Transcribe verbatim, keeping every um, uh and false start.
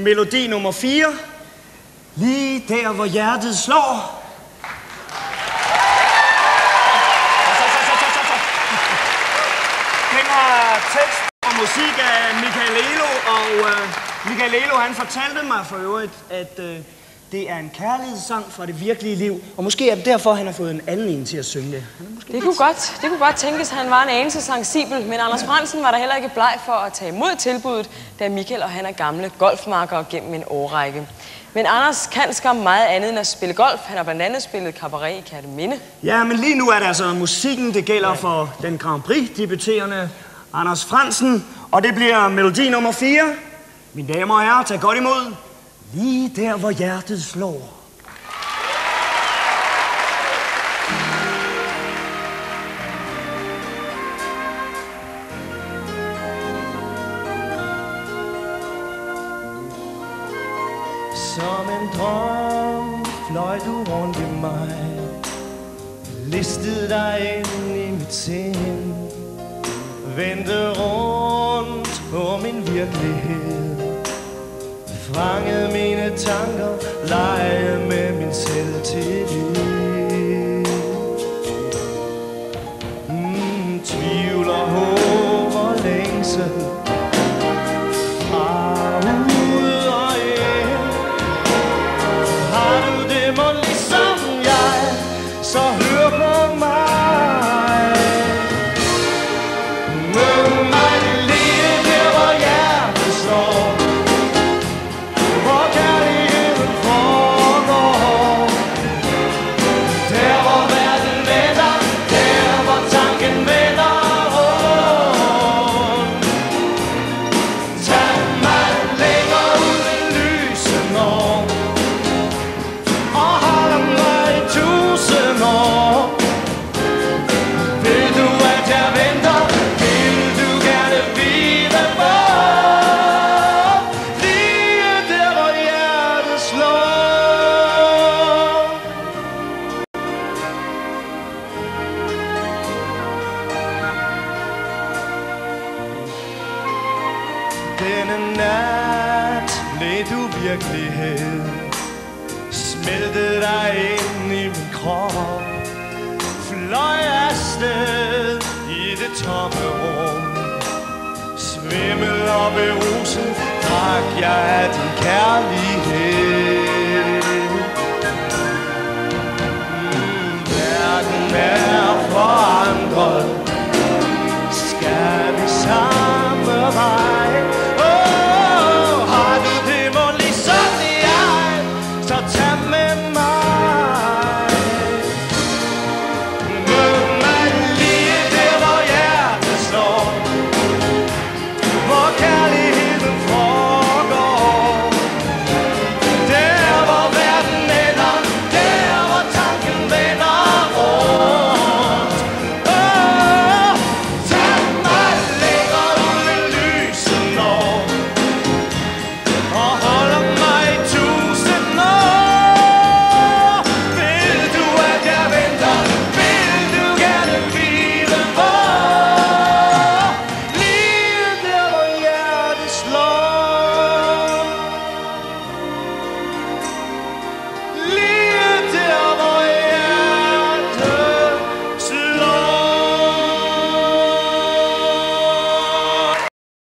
melodi nummer fire. Lige der, hvor hjertet slår. Den har tekst og musik af Michael Elo, og øh, Michael Elo, han fortalte mig for øvrigt, at øh, det er en kærlighedssang fra det virkelige liv, og måske er det derfor, han har fået en anden en til at synge det. Det kunne godt, det kunne godt tænkes, at han var en anelse sensibel, men Anders Frandsen var der heller ikke bleg for at tage imod tilbuddet, da Michael og han er gamle golfmarkere gennem en årrække. Men Anders kan skam meget andet end at spille golf. Han har blandt andet spillet cabaret i Kerteminde. Ja, men lige nu er det altså musikken, det gælder for den Grand Prix-debuterende Anders Frandsen, og det bliver melodi nummer fire. Mine damer og herrer, tag godt imod. Lige der, hvor hjertet slår. Som en drøm fløj du rundt i mig, listede dig ind i mit sind, vendte rundt på min virkelighed, fangede mine tanker, lege med min selvtillid. Mm, tvivl og håb og længsel, fra ud og ind. Har du det mon ligesom jeg, så hør på mig. Mød mig lige der, hvor hjertet slår, hvor kærligheden foregår. Der, hvor verden vender, der, hvor tanken vender rundt. Tag mig længere ud i lyset år, og hold mig i tusind år. Vil du, at jeg venter? Vil du gerne vide hvor? Lige der, hvor hjertet slår. Denne nat blev du virkelighed, smeltede dig ind i min krop, fløj afsted i det tomme rum. Svimmel og beruset drak jeg af din kærlighed. Mm, verden er